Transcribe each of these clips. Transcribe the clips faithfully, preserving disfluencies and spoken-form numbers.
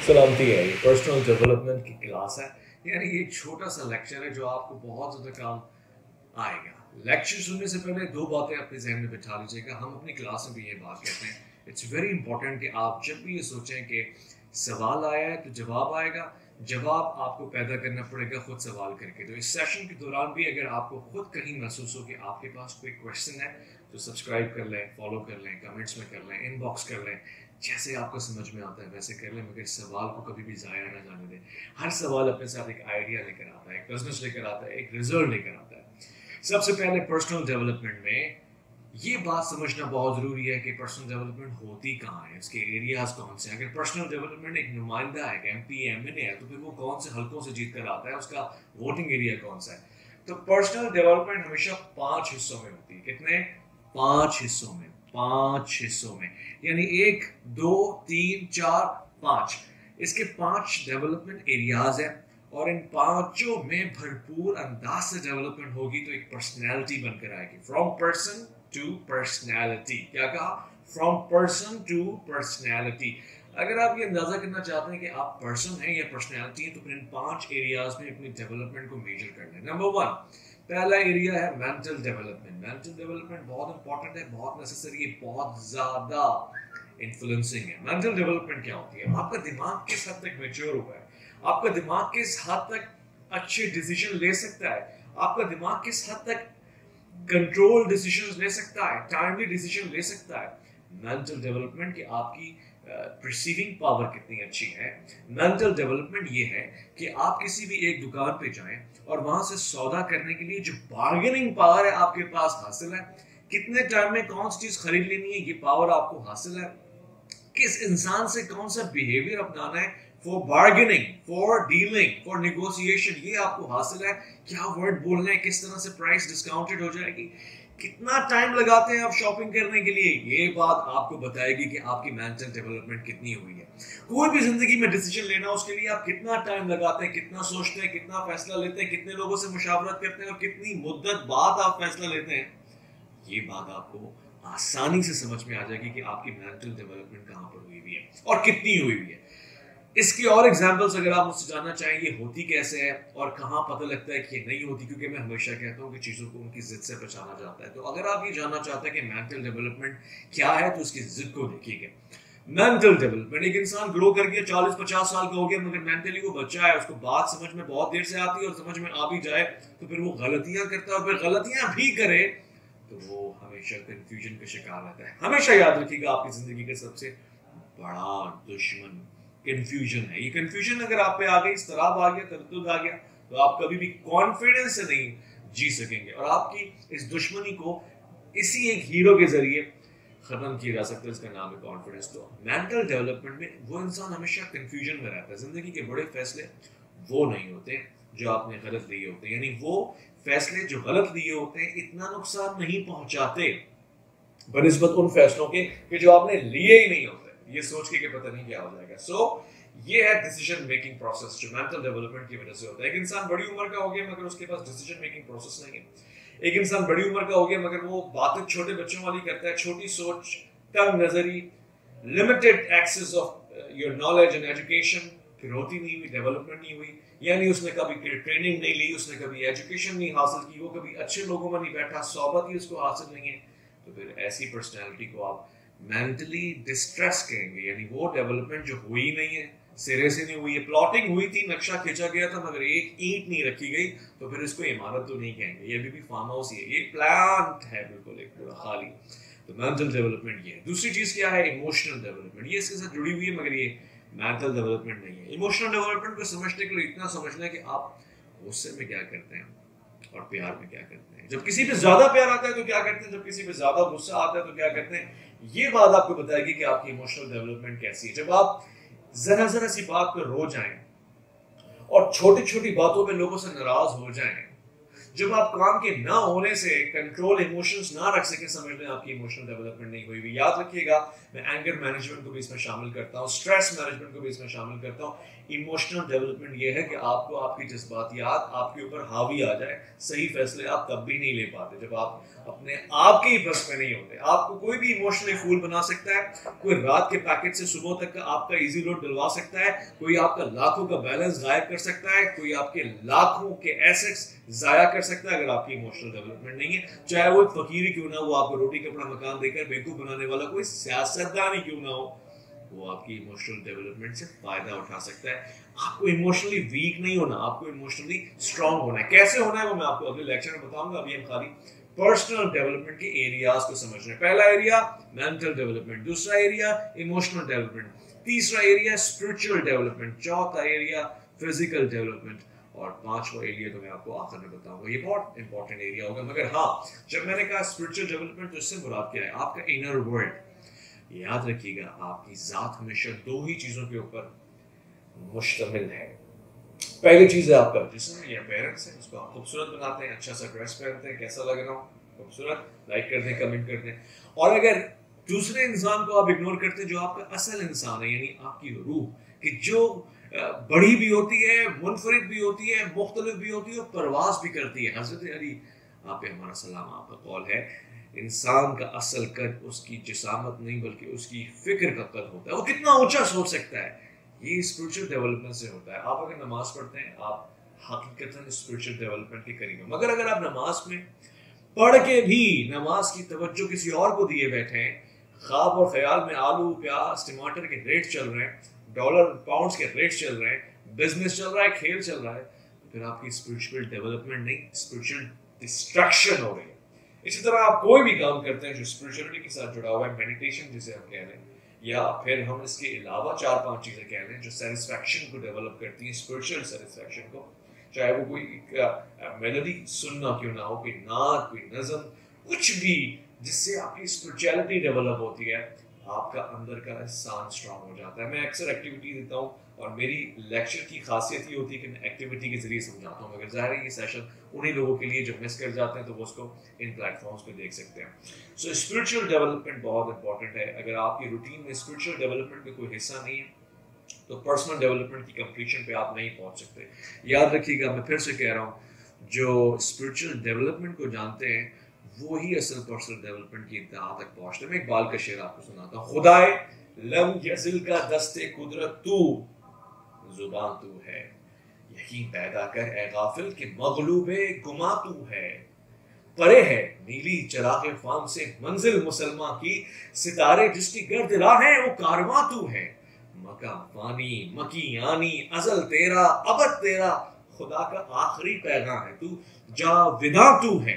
सलामती है। ये पर्सनल डेवलपमेंट की क्लास है, यानी ये एक छोटा सा लेक्चर है जो आपको बहुत ज़्यादा काम आएगा। लेक्चर सुनने से पहले दो बातें अपने जहन में बिठा लीजिएगा। हम अपनी क्लास में भी ये बात कहते हैं, इट्स वेरी इंपॉर्टेंट कि आप जब भी ये सोचें कि सवाल आया है तो जवाब आएगा, जवाब आपको पैदा करना पड़ेगा खुद सवाल करके। तो इस सेशन के दौरान भी अगर आपको खुद कहीं महसूस हो कि आपके पास कोई क्वेश्चन है तो सब्सक्राइब कर लें, फॉलो कर लें, कमेंट्स में कर लें, इनबॉक्स कर लें, जैसे आपको समझ में आता है वैसे कर लें, मगर सवाल को कभी भी ज़ाया ना जाने दें। हर सवाल अपने साथ एक आइडिया लेकर आता है, एक बिजनेस लेकर आता है, एक रिजल्ट लेकर आता है। सबसे पहले पर्सनल डेवलपमेंट में ये बात समझना बहुत ज़रूरी है कि पर्सनल डेवलपमेंट होती कहाँ है, इसके एरियाज कौन से हैं। अगर पर्सनल डेवलपमेंट एक नुमाइंदा है, M P M N A है, तो फिर वो कौन से हल्कों से जीत कर आता है, उसका वोटिंग एरिया कौन सा है। तो पर्सनल डेवलपमेंट हमेशा पांच हिस्सों में होती है। कितने? पांच हिस्सों में। पांच हिस्सों में यानी एक, दो, तीन, चार, पांच। इसके पांच डेवलपमेंट एरियाज हैं और इन पांचों में भरपूर अंदाज से डेवलपमेंट होगी तो एक पर्सनैलिटी बनकर आएगी। From person to personality. क्या कहा? From person to personality. अगर आप ये अंदाजा करना चाहते हैं कि आप पर्सन हैं या पर्सनैलिटी हैं तो फिर इन पांच एरियाज में अपनी डेवलपमेंट को मेजर कर लें। नंबर वन, पहला एरिया है मेंटल डेवलपमेंट। मेंटल डेवलपमेंट बहुत इंपॉर्टेंट है, बहुत नेसेसरी है, बहुत ज्यादा इन्फ्लुएंसिंग है। मेंटल डेवलपमेंट क्या होती है? आपका दिमाग किस हद तक मैच्योर हुआ है, आपका दिमाग किस हद तक अच्छे डिसीजन ले सकता है, आपका दिमाग किस हद तक कंट्रोल डिसीजन ले सकता है, टाइमली डिसीजन ले सकता है। मेंटल डेवलपमेंट की आपकी परसीविंग पावर कितनी अच्छी है। मेंटल डेवलपमेंट ये है कि आप किसी भी एक दुकान पे जाएं और वहां से सौदा करने के लिए जो बार्गेनिंग पावर है आपके पास हासिल है, कितने टाइम में कौन सी चीज खरीद लेनी है ये पावर आपको हासिल है, किस इंसान से कौन सा बिहेवियर अपनाना है for bargaining, for dealing, for negotiation, ये आपको हासिल है। क्या वर्ड बोलना है, किस तरह से प्राइस डिस्काउंटेड हो जाएगी, कितना टाइम लगाते हैं आप शॉपिंग करने के लिए, ये बात आपको बताएगी कि आपकी मेंटल डेवलपमेंट कितनी हुई है। कोई भी जिंदगी में डिसीजन लेना उसके लिए आप कितना टाइम लगाते हैं, कितना सोचते हैं, कितना फैसला लेते हैं, कितने लोगों से मुशावरत करते हैं और कितनी मुद्दत बाद आप फैसला लेते हैं, ये बात आपको आसानी से समझ में आ जाएगी कि आपकी मेंटल डेवलपमेंट कहां पर हुई हुई है और कितनी हुई हुई है। इसकी और एग्जांपल्स अगर आप मुझसे जानना चाहें ये होती कैसे है और कहां पता लगता है कि ये नहीं होती, क्योंकि मैं हमेशा कहता हूं कि चीजों को उनकी जिद से पहचाना जाता है। तो अगर आप ये जानना चाहते हैं कि मेंटल डेवलपमेंट क्या है तो उसकी जिद को देखिएगा। मेंटल डेवलपमेंट, एक इंसान ग्रो कर गया, चालीस पचास साल का हो गया, मगर मेंटली वो बच्चा है, उसको बात समझ में बहुत देर से आती है और समझ में आ भी जाए तो फिर वो गलतियां करता है और फिर गलतियां भी करे तो वो हमेशा कंफ्यूजन का शिकार रहता है। हमेशा याद रखिएगा आपकी जिंदगी का सबसे बड़ा दुश्मन कंफ्यूजन है। ये कंफ्यूजन अगर आप पे आ गई, इस्तराब आ गया, तरद्दुद आ गया, तो आप कभी भी कॉन्फिडेंस से नहीं जी सकेंगे और आपकी इस दुश्मनी को इसी एक हीरो के जरिए खत्म किया जा सकता है, इसका नाम है कॉन्फिडेंस। तो मेंटल डेवलपमेंट में वो इंसान हमेशा कंफ्यूजन में रहता है। जिंदगी के बड़े फैसले वो नहीं होते जो आपने गलत लिए होते हैं, यानी वो फैसले जो गलत लिए होते हैं इतना नुकसान नहीं पहुंचाते बनिस्बत उन फैसलों के कि जो आपने लिए ही नहीं होते, ये सोच के कि पता नहीं क्या हो जाएगा। सो so, ये है डिसीजन मेकिंग प्रोसेस जो मेंटल डेवलपमेंट की वजह से होता है। एक इंसान बड़ी उम्र का हो गया मगर उसके पास डिसीजन मेकिंग प्रोसेस नहीं है। एक इंसान बड़ी उम्र का हो गया मगर वो बातें छोटे बच्चों वाली करता है, छोटी सोच, तंग नजरी, limited access of your knowledge and education, फिर होती नहीं हुई, डेवलपमेंट नहीं हुई, यानी उसने कभी ट्रेनिंग नहीं ली, उसने कभी एजुकेशन नहीं हासिल की, वो कभी अच्छे लोगों में नहीं बैठा, सोबत ही उसको हासिल नहीं है, तो फिर ऐसी पर्सनैलिटी को आप मेंटली डिस्ट्रेस कहेंगे, यानी वो डेवलपमेंट जो हुई नहीं है, सिरे से नहीं हुई है। प्लॉटिंग हुई थी, नक्शा खींचा गया था मगर एक ईंट नहीं रखी गई, तो फिर इसको इमारत तो नहीं कहेंगे, ये अभी भी फार्म हाउस ही है, ये प्लांट है बिल्कुल एक पूरा खाली। तो मेंटल डेवलपमेंट ये है। दूसरी चीज क्या है? Emotional development. ये इसके साथ जुड़ी हुई है मगर ये मेंटल डेवलपमेंट नहीं है। इमोशनल डेवलपमेंट को समझने के लिए इतना समझना है कि आप गुस्से में क्या करते हैं और प्यार में क्या करते हैं। जब किसी पे ज्यादा प्यार आता है तो क्या करते हैं, जब किसी पे ज्यादा गुस्सा आता है तो क्या करते हैं, ये बात आपको बताएगी कि आपकी इमोशनल डेवलपमेंट कैसी है। जब आप जरा जरा सी बात पर रो जाएं और छोटी छोटी बातों पे लोगों से नाराज हो जाएं, जब आप काम के ना होने से कंट्रोल इमोशंस ना रख सके, समझ लें आपकी इमोशनल डेवलपमेंट नहीं हुई हुई। याद रखिएगा, मैं एंगर मैनेजमेंट को भी इसमें शामिल करता हूँ, स्ट्रेस मैनेजमेंट को भी इसमें शामिल करता हूँ। इमोशनल डेवलपमेंट ये है कि आपको आपकी जज्बातियात आपके ऊपर हावी आ जाए, सही फैसले आप तब भी नहीं ले पाते जब आप अपने आप के ही बस में नहीं होते। आपको कोई भी इमोशनली फूल बना सकता है, कोई रात के पैकेट से सुबह तक का आपका इजी लोड दिलवा सकता है, कोई आपका लाखों का बैलेंस गायब कर सकता है, कोई आपके लाखों के एसेट्स जाया कर सकता है अगर आपकी इमोशनल डेवलपमेंट नहीं है। चाहे वो एक फकीर ही क्यों ना हो, आपको रोटी कपड़ा मकान देकर बेवकूफ बनाने वाला कोई सियासतदान ही क्यों ना हो, वो आपकी इमोशनल डेवलपमेंट से फायदा उठा सकता है। आपको इमोशनली वीक नहीं होना, आपको इमोशनली स्ट्रांग होना है। कैसे होना है वो मैं आपको अगले लेक्चर में बताऊंगा। अभी हम खाली पर्सनल डेवलपमेंट के एरियाज को समझ रहे हैं। पहला एरिया मेंटल डेवलपमेंट, दूसरा एरिया इमोशनल डेवलपमेंट, तीसरा एरिया स्पिरिचुअल डेवलपमेंट, चौथा एरिया फिजिकल डेवलपमेंट और पांचवा एरिया तो मैं आपको आखिर में बताऊंगा। ये बहुत इंपॉर्टेंट एरिया होगा। मगर हाँ, जब मैंने कहा स्पिरिचुअल डेवलपमेंट तो इससे मुराद क्या है? आपका इनर वर्ल्ड। याद रखिएगा, आपकी जात हमेशा दो ही चीजों के ऊपर मुश्तमिल है। पहली चीज है आपका जिस्म या पेरेंट्स है, उसको आप खूबसूरत बनाते हैं, अच्छा सा ड्रेस पहनते हैं, कैसा लग रहा हूँ खूबसूरत, लाइक कर दें, कमेंट कर दें। और अगर दूसरे इंसान को आप इग्नोर करते हैं जो आपका असल इंसान है, यानी आपकी रूह, कि जो बड़ी भी होती है, मुनफरिद भी होती है, मुख्तलिफ भी होती है, परवाज भी करती है। हजरत अली आप पे हमारा सलाम, आपका कौल है, इंसान का असल कद उसकी जिसामत नहीं बल्कि उसकी फिक्र का कद होता है। वो कितना ऊंचा सोच सकता है, ये स्पिरिचुअल डेवलपमेंट से होता है। आप अगर नमाज पढ़ते हैं, आप हकीकतन स्पिरिचुअल डेवलपमेंट के करीब हैं। मगर अगर आप नमाज में पढ़ के भी नमाज की तवज्जो किसी और को दिए बैठे हैं, ख्वाब और ख्याल में आलू प्याज टमाटर के रेट चल रहे हैं, डॉलर पाउंड्स के रेट चल रहे हैं, बिजनेस चल रहा है, खेल चल रहा है, तो फिर आपकी स्पिरिचुअल डेवलपमेंट नहीं, स्पिरिचुअल डिस्ट्रैक्शन हो रही है। इसी तरह आप कोई भी काम करते हैं जो स्पिरिचुअलिटी के साथ जुड़ा हुआ है, मेडिटेशन जिसे हम कह लें, या फिर हम इसके अलावा चार पांच चीजें कह लें जो सेटिस्फैक्शन को डेवलप करती हैं, स्पिरिचुअल सेटिस्फैक्शन को, चाहे वो कोई मेलोडी सुनना क्यों ना हो, कोई नात, कोई नज़म, कुछ भी जिससे आपकी स्पिरिचुअलिटी डेवलप होती है, आपका अंदर का इंसान स्ट्रांग हो जाता है। मैं अक्सर एक्टिविटी देता हूँ और मेरी लेक्चर की खासियत ये होती है कि मैं एक्टिविटी के जरिए समझाता हूँ। मगर ज़ाहिर है ये सेशन उन्हीं लोगों के लिए जो मिस कर जाते हैं, तो वो उसको इन प्लेटफॉर्म्स पे देख सकते हैं। सो स्पिरिचुअल डेवलपमेंट बहुत इंपॉर्टेंट है। अगर आपकी रूटीन में स्पिरिचुअल डेवलपमेंट में कोई हिस्सा नहीं है तो पर्सनल डेवलपमेंट की कंप्लीशन पे आप नहीं पहुंच सकते। याद रखिएगा, मैं फिर से कह रहा हूँ, जो स्पिरिचुअल डेवलपमेंट को जानते हैं वो ही असल पर्सनल डेवलपमेंट की इंतहा तक पहुंचते हैं। मैं इकबाल का शेर आपको सुनाता हूँ। खुदाए लम यज़िल का दस्ते कुदरत तू, जुबान तू है, यकीन पैदा कर ए गाफिल कि मगलूबे गुमा तू है। परे है नीली चरागे फाम से मंजिल मुसलमान की, सितारे जिसकी गर्द राह है वो कारवां तू है। मका फानी मकी यानी अजल तेरा अबद तेरा, खुदा का आखिरी पैगाम है तू, जा विदा तू है।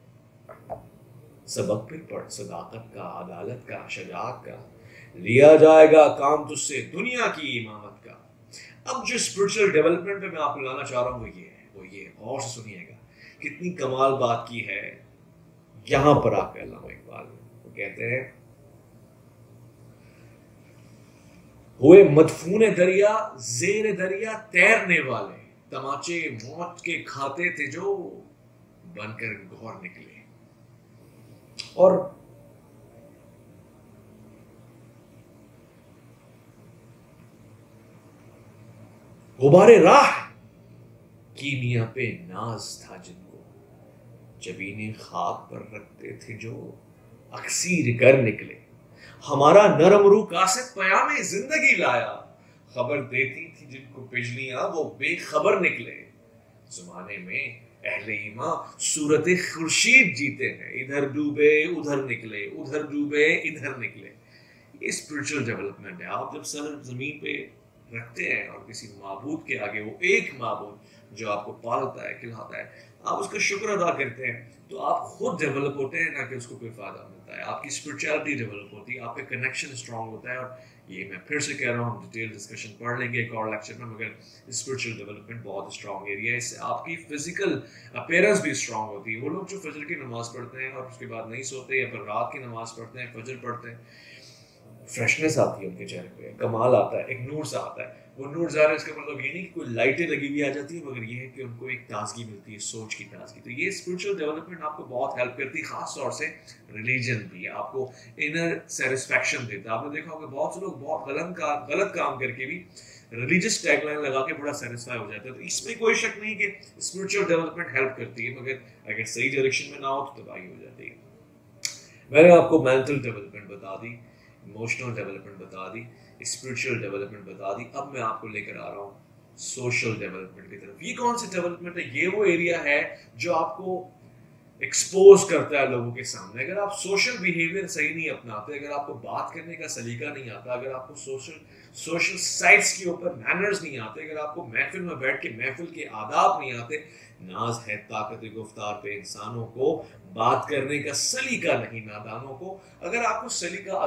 सबक फिर पढ़ सदाकत का, अदालत का, शजाअत का, लिया जाएगा काम तुझसे दुनिया की इमामत का। अब जो स्पिरिचुअल डेवलपमेंट पे मैं आपको लाना चाह रहा हूँ वो ये है, वो ये और से सुनिएगा, कितनी कमाल बात की है यहां पर आकर अल्लामा इकबाल वो कहते हैं, हुए मदफून दरिया जेर दरिया तैरने वाले, तमाचे मौत के खाते थे जो बनकर गौर निकले। और गुबारे राह कीमिया पे नाज था जिनको, जबीने खाक पर रखते थे जो अक्सीर कर निकले। हमारा नरम रूह कासिद पयामे जिंदगी लाया, खबर देती थी जिनको बिजलियां वो बेखबर निकले। जमाने में अहले ईमान सूरत खुर्शीद जीते हैं, इधर डूबे उधर निकले, उधर डूबे इधर निकले। ये स्पिरिचुअल डेवलपमेंट है। आप जब सर जमीन पे रखते हैं और किसी माबूद के आगे, वो एक माबूद जो आपको पालता है खिलाता है, आप उसका शुक्र अदा करते हैं, तो आप खुद डेवलप होते हैं, ना कि उसको कोई फायदा मिलता है। आपकी स्पिरिचुअलिटी डेवलप होती है, आपका कनेक्शन स्ट्रांग होता है। और ये मैं फिर से कह रहा हूँ, हम डिटेल डिस्कशन पढ़ लेंगे एक और लेक्चर में, मगर स्पिरिचुअल डेवलपमेंट बहुत स्ट्रांग एरिया है। इससे आपकी फिजिकल अपीयरेंस भी स्ट्रांग होती है। वो लोग जो फजर की नमाज पढ़ते हैं और उसके बाद नहीं सोते, या फिर रात की नमाज पढ़ते हैं, फजर पढ़ते हैं, फ्रेशनेस आती है उनके चेहरे पे, कमाल आता है, एक नूर सा आता है। वो नूर ज़ाहिर है इसका मतलब ये नहीं कि कोई लाइटें लगी हुई आ जाती है, मगर ये है कि उनको एक ताजगी मिलती है, सोच की ताजगी। तो ये स्पिरिचुअल डेवलपमेंट आपको बहुत हेल्प करती है, खास तौर से रिलीजन भी आपको इनर सेटिस्फैक्शन देता है। आपने देखा होगा बहुत से लोग बहुत गलत का गलत काम करके भी रिलीजियस टैगलाइन लगा के बड़ा सेटिस्फाई हो जाता है। तो इसमें कोई शक नहीं कि स्पिरिचुअल डेवलपमेंट हेल्प करती है, मगर अगर सही डायरेक्शन में ना हो तो तबाही हो जाती है। मैंने आपको मेंटल डेवलपमेंट बता दी, इमोशनल डेवलपमेंट बता दी, स्पिरिचुअल डेवलपमेंट बता दी। अब मैं आपको लेकर आ रहा हूँ सोशल डेवलपमेंट की तरफ। ये कौन सी डेवलपमेंट है? ये वो एरिया है जो आपको एक्सपोज करता है लोगों के सामने। अगर आप सोशल बिहेवियर सही नहीं अपनाते, अगर आपको बात करने का सलीका नहीं आता, अगर आपको सोशल सोशल साइट्स के ऊपर मैनर्स नहीं आते, अगर आपको महफिल में बैठ के महफिल के आदाब नहीं आते, नाज है ताकत गुफ्तार पे इंसानों को बात करने का सलीका नहीं नादानों को, अगर आपको सलीका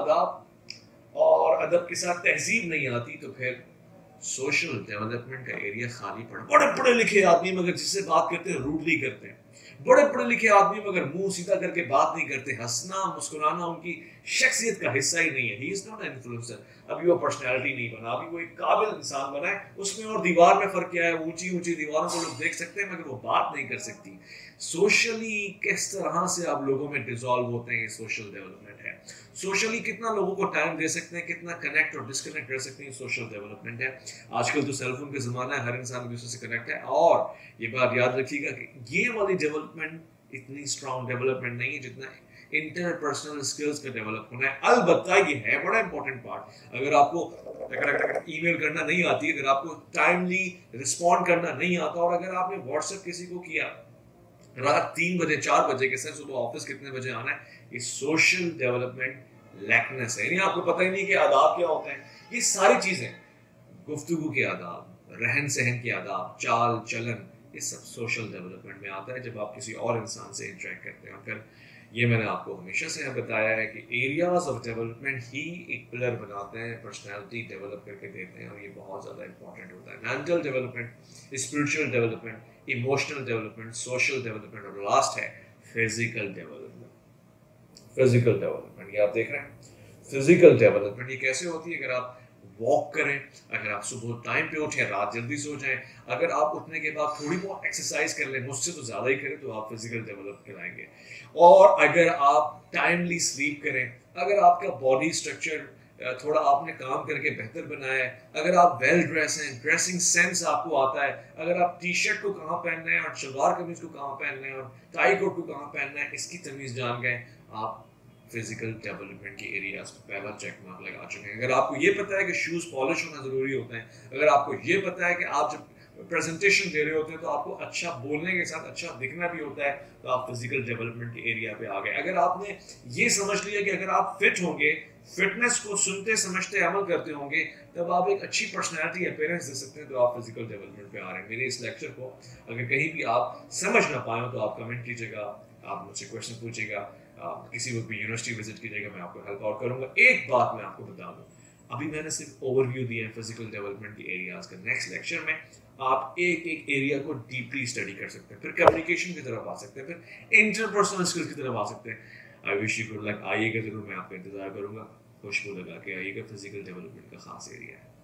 आदाब और अदब के साथ तहजीब नहीं आती, तो फिर सोशल डेवलपमेंट का एरिया खाली पड़ा। बड़े पढ़े लिखे आदमी मगर जिससे बात करते हैं रूडली करते हैं, बड़े पढ़े लिखे आदमी मगर मुंह सीधा करके बात नहीं करते, हंसना मुस्कुराना उनकी शख्सियत का हिस्सा ही नहीं है। He is not an influencer. अभी वो पर्सनैलिटी नहीं बना, अभी वो एक काबिल इंसान बना है। उसमें और दीवार में फर्क क्या है? ऊंची ऊंची दीवारों को लोग देख सकते हैं मगर वो बात नहीं कर सकती। सोशली किस तरह से आप लोगों में डिसॉल्व होते हैं, ये सोशल डेवलपमेंट है। सोशली कितना लोगों को टाइम दे सकते हैं, कितना कनेक्ट और डिस्कनेक्ट कर सकते हैं, सोशल डेवलपमेंट है। आजकल तो सेलफोन का जमाना है, हर इंसान एक दूसरे से कनेक्ट है। और ये बात याद रखिएगा कि ये वाली डेवलपमेंट इतनी स्ट्रॉन्ग डेवलपमेंट नहीं है जितना इंटरपर्सनल स्किल्स का डेवलप होना है। अलबत्ता ये है बड़ा इंपॉर्टेंट पार्ट। अगर आपको अगर ईमेल करना नहीं आती, अगर आपको टाइमली रिस्पॉन्ड करना नहीं आता, और अगर आपने व्हाट्सएप किसी को किया रात तीन बजे चार बजे के सर सुबह ऑफिस कितने बजे आना है, ये सोशल डेवलपमेंट लैकनेस है। यानी आपको पता ही नहीं कि आदाब क्या होते हैं। ये सारी चीजें, गुफ्तगू के आदाब, रहन सहन के आदाब, चाल चलन, ये सब सोशल डेवलपमेंट में आता है जब आप किसी और इंसान से इंटरेक्ट करते हैं। फिर ये मैंने आपको हमेशा से बताया है कि एरियाज ऑफ डेवलपमेंट ही एक पिलर बनाते हैं, पर्सनैलिटी डेवलप करके देते हैं, और ये बहुत ज़्यादा इंपॉर्टेंट होता है। Mental development, spiritual development, emotional development, social development, और लास्ट है फिजिकल डेवलपमेंट। फिजिकल डेवलपमेंट ये आप देख रहे हैं, फिजिकल डेवलपमेंट ये कैसे होती है? अगर आप वॉक करें, अगर आप सुबह टाइम पे उठें, रात जल्दी सो जाएं, अगर आप उठने के बाद थोड़ी बहुत एक्सरसाइज कर लें, मुझसे तो ज़्यादा ही करें, तो आप फिजिकल डेवलप कराएंगे। और अगर आप टाइमली स्लीप करें, अगर आपका बॉडी स्ट्रक्चर थोड़ा आपने काम करके बेहतर बनाया है, अगर आप वेल ड्रेस हैं, ड्रेसिंग सेंस आपको आता है, अगर आप टी शर्ट को कहाँ पहनना है और शलवार कमीज को कहाँ पहनना है और टाई कोट को कहाँ पहनना है, इसकी तमीज़ जान गए, आप फिजिकल डेवलपमेंट के एरियाज पे पहला चेक मार्क लगा चुके हैं। अगर आपको ये पता है कि शूज पॉलिश होना जरूरी होता है, अगर आपको ये पता है कि आप जब प्रेजेंटेशन दे रहे होते हैं तो आपको अच्छा बोलने के साथ अच्छा दिखना भी होता है, तो आप फिजिकल डेवलपमेंट के एरिया पे आ गए। अगर आपने ये समझ लिया कि अगर आप फिट होंगे, फिटनेस को सुनते समझते अमल करते होंगे, तब आप एक अच्छी पर्सनैलिटी अपीयरेंस दे सकते हैं, तो आप फिजिकल डेवलपमेंट पे आ रहे हैं। मेरे इस लेक्चर को अगर कहीं भी आप समझ ना पाए तो आप कमेंट कीजिएगा, आप मुझसे क्वेश्चन पूछिएगा, किसी वक्त भी यूनिवर्सिटी विजिट कीजिएगा, मैं आपको हेल्प आउट करूंगा। एक बात मैं आपको बता दूं, अभी मैंने सिर्फ ओवरव्यू दिया है फिजिकल डेवलपमेंट के एरियाज का। नेक्स्ट लेक्चर में आप एक एक एरिया को डीपली स्टडी कर सकते हैं, फिर कम्युनिकेशन की तरफ आ सकते हैं, फिर इंटरपर्सनल स्किल्स की तरफ आ सकते हैं। I wish you good luck. आइएगा जरूर, मैं आपका इंतजार करूंगा। खुशबू लगा के आइएगा, फिजिकल डेवलपमेंट का खास एरिया है।